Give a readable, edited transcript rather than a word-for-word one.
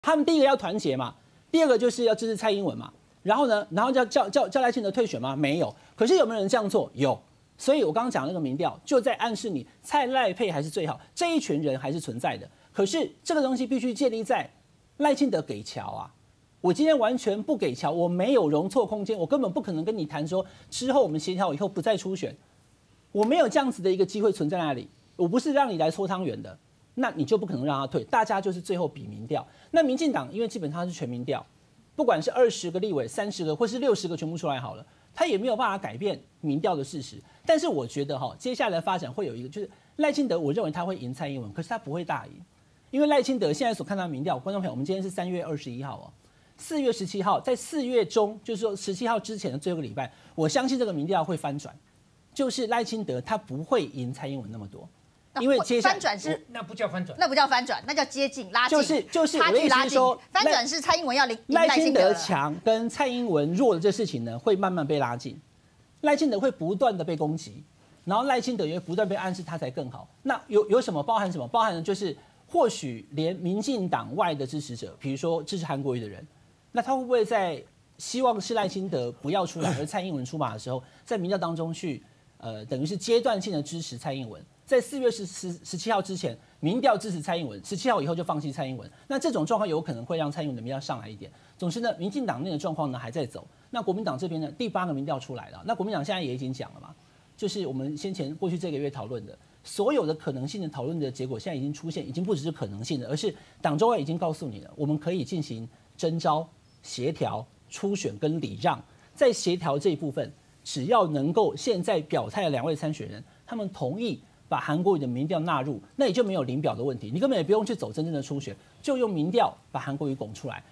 他们第一个要团结嘛，第二个就是要支持蔡英文嘛。然后呢，然后叫赖清德退选吗？没有。可是有没有人这样做？有。所以我刚刚讲那个民调，就在暗示你蔡赖配还是最好，这一群人还是存在的。可是这个东西必须建立在赖清德给桥啊。我今天完全不给桥，我没有容错空间，我根本不可能跟你谈说之后我们协调以后不再初选，我没有这样子的一个机会存在那里。我不是让你来搓汤圆的，那你就不可能让他退。大家就是最后比民调。那民进党因为基本上是全民调。不管是20个立委、30个或是60个全部出来好了，他也没有办法改变民调的事实。但是我觉得接下来的发展会有一个，就是赖清德，我认为他会赢蔡英文，可是他不会大赢，因为赖清德现在所看到的民调，观众朋友，我们今天是3月21号哦，4月17号，在4月中，就是说17号之前的最后一个礼拜，我相信这个民调会翻转，就是赖清德他不会赢蔡英文那么多。因为接下来翻转是那不叫翻转， 那不叫翻转，那叫接近拉近， 就是差距拉近。翻转是蔡英文要赢赖清德强跟蔡英文弱的这事情呢，会慢慢被拉近，赖清德会不断的被攻击，然后赖清德也会不断被暗示他才更好。那有什么包含什么？包含的就是或许连民进党外的支持者，比如说支持韩国瑜的人，那他会不会在希望是赖清德不要出来，而蔡英文出马的时候，在民调当中去等于是阶段性的支持蔡英文？在4月17号之前，民调支持蔡英文，17号以后就放弃蔡英文。那这种状况有可能会让蔡英文的民调上来一点。总之呢，民进党内的状况呢还在走。那国民党这边呢，第8个民调出来了。那国民党现在也已经讲了嘛，就是我们先前过去这个月讨论的所有的可能性的讨论的结果，现在已经出现，已经不只是可能性的，而是党中央已经告诉你了，我们可以进行征召、协调、初选跟礼让。在协调这一部分，只要能够现在表态的2位参选人，他们同意把韩国瑜的民调纳入，那也就没有领表的问题，你根本也不用去走真正的初选，就用民调把韩国瑜拱出来。